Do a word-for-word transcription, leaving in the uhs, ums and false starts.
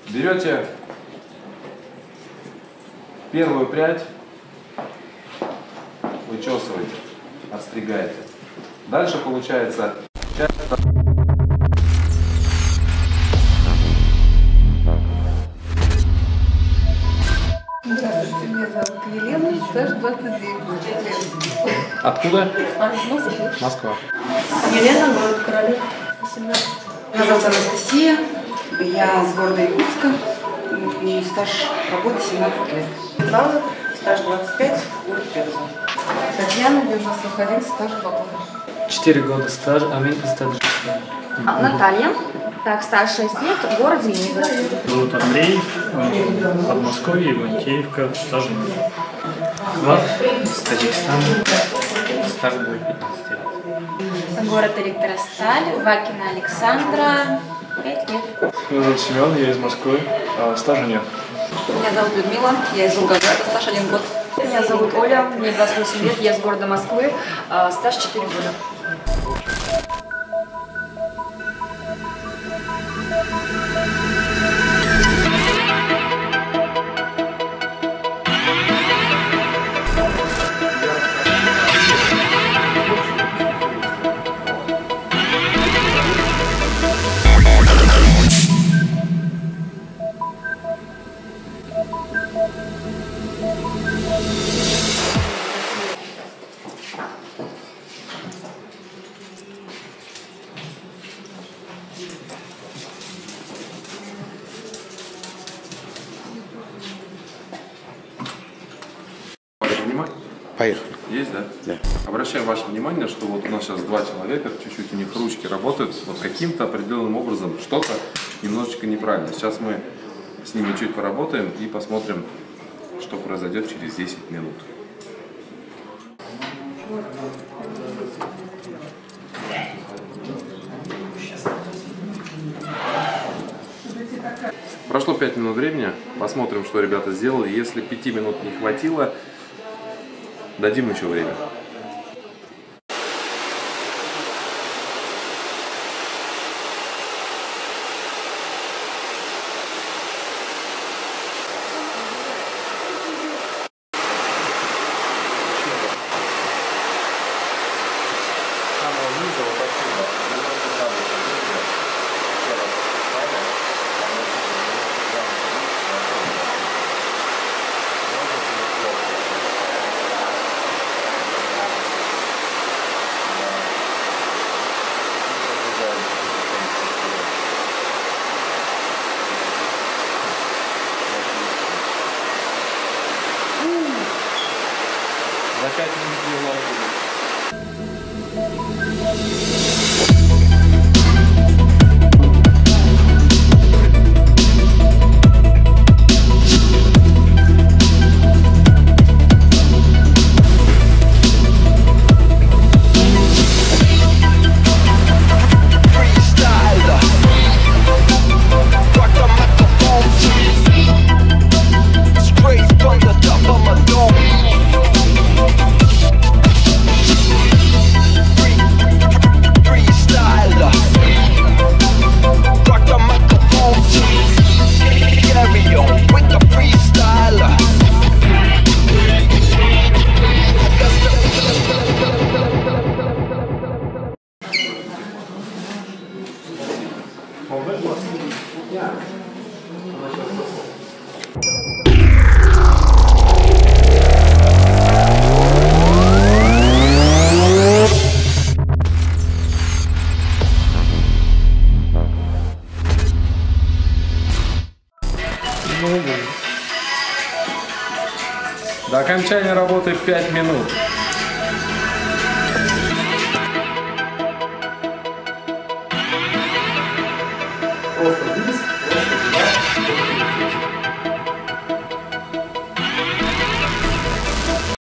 Берете первую прядь, вычесываете, отстригаете. Дальше получается часть. Здравствуйте, меня зовут Елена, стаж двадцать девять лет. Откуда? А, из Москвы. Москва. Елена, город Королев, восемнадцать. Меня зовут Анастасия, я с города Якутска, и стаж работы семнадцать лет. Светлана, стаж двадцать пять, город Пенза. Татьяна, девяносто один, стаж два года. Четыре года стажа, а меньше стажа. А, Наталья, так, стаж шесть лет, город Звенигород. Зовут Андрей, Подмосковье, Ивантеевка, стаж нет. Квад, с Таджикистана, стаж будет пятнадцать лет. Город Электросталь, Вакина Александра, пять лет. Меня зовут Семен, я из Москвы, а стажа нет. Меня зовут Людмила, я из Волгограда, стаж один год. Меня зовут Оля, мне двадцать восемь лет, я из города Москвы, а, стаж четыре года. Поехали. Есть, да? Да. Обращаем ваше внимание, что вот у нас сейчас два человека, чуть-чуть у них ручки работают, вот каким-то определенным образом что-то немножечко неправильно. Сейчас мы с ними чуть поработаем и посмотрим, что произойдет через десять минут. Прошло пять минут времени, посмотрим, что ребята сделали. Если пяти минут не хватило, дадим еще время. За пять минут не уложили. До окончания работы пять минут. Просто